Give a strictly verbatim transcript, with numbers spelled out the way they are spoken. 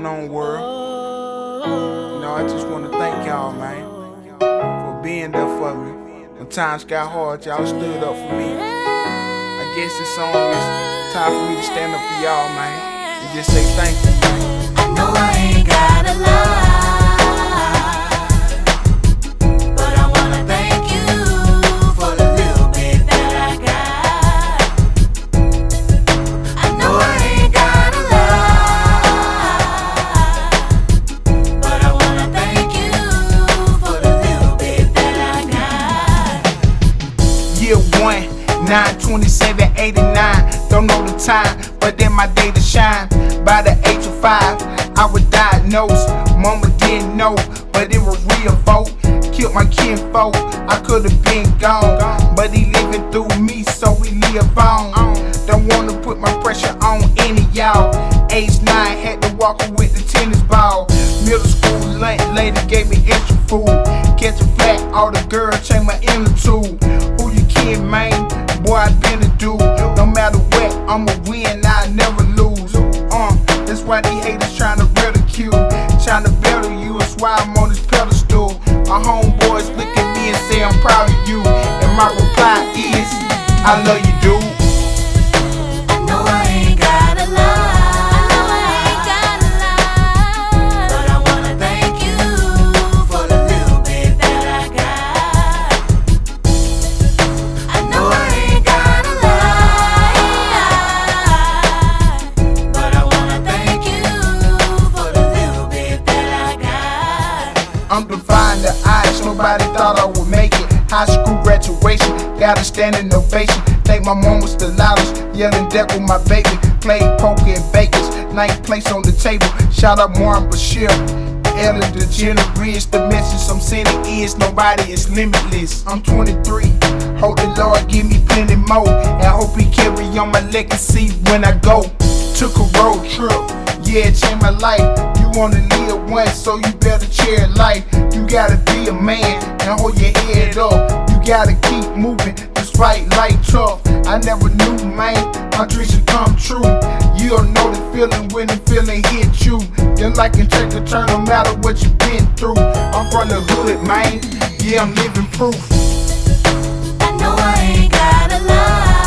going on, world? You know, I just want to thank y'all, man, for being there for me. When times got hard, y'all stood up for me. I guess this song is time for me to stand up for y'all, man, and just say thank you, man. I know I ain't gotta lie, but I wanna thank you for the little bit that I got. I know I ain't gotta lie, but I wanna thank you for the little bit that I got. Year one, nine twenty-seven eighty-nine. Don't know the time, but then my day to shine. By the age of five, I was diagnosed. Mama didn't know, but it was real folk. Killed my kinfolk, I could've been gone, but he living through me, so we live on. Don't wanna put my pressure on any y'all. Age nine, had to walk with the tennis ball. Middle school lunch lady gave me extra food. Catch a flat, all the girls change my inner tube. Who you kid, man? Boy, I been a dude. No matter what, I'ma win, I never lose. Uh, that's why these haters tryna ridicule, tryna better you. That's why I'm on this pedestal. My homeboys look at me and say I'm proud of you, and my reply is, I love you, dude. I know I ain't gotta lie, but I wanna thank you for the little bit that I got. I know I ain't gotta lie, but I wanna thank you for the little bit that I got. I'm defying the odds, nobody thought I would make it. High school graduation, got a standing ovation. Think my mom was the loudest, yelling death with my baby. Played poker in Vegas, ninth place on the table. Shout out Martin Bashir, Ellen DeGeneres. The message I'm sending is nobody is limitless. I'm twenty-three, hope the Lord give me plenty more, and I hope he carry on my legacy when I go. Took a road trip, yeah, it changed my life. You wanna live once, so you better cherish life. You gotta be a man and hold your head up. You gotta keep moving, despite life tough. I never knew, man, my dreams should come true. You don't know the feeling when the feeling hit you. Then like can take a turn no matter what you've been through. I'm from the hood, man, yeah, I'm living proof. I know I ain't gotta lie.